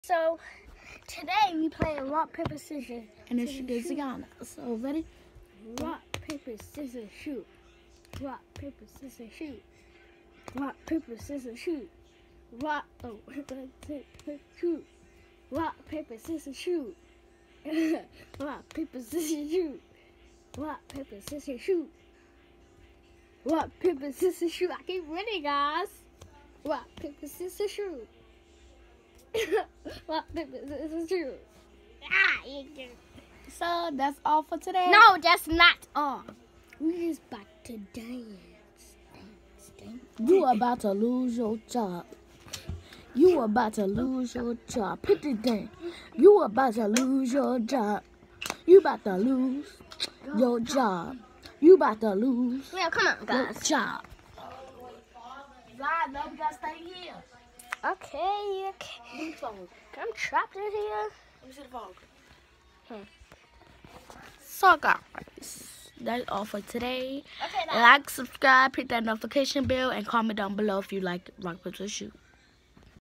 So today we play rock, paper, scissors. And it's Gazagana. So ready? Rock, paper, scissors, shoot. Rock, paper, scissors, shoot. Rock, paper, scissors, shoot. Rock, paper, shoot. Rock, paper, scissors, shoot. Rock, paper, scissors, shoot. Rock, paper, scissors, shoot. Rock, paper, scissors, shoot. I keep winning, guys. Rock, paper, scissors, shoot. Rock, paper, scissors, shoot. So that's all for today. No, that's not all. We just about to dance. You about to lose your job. You about to lose your job. Pick the thing. You about to lose your job. You about to lose your job. You about to lose Yeah, come on, your guys. job. No, we gotta stay here. Okay. I'm trapped in here. Let me see the phone. So guys, that's all for today. Okay, now. Like, subscribe, hit that notification bell, and comment down below if you like rock, paper, shoot.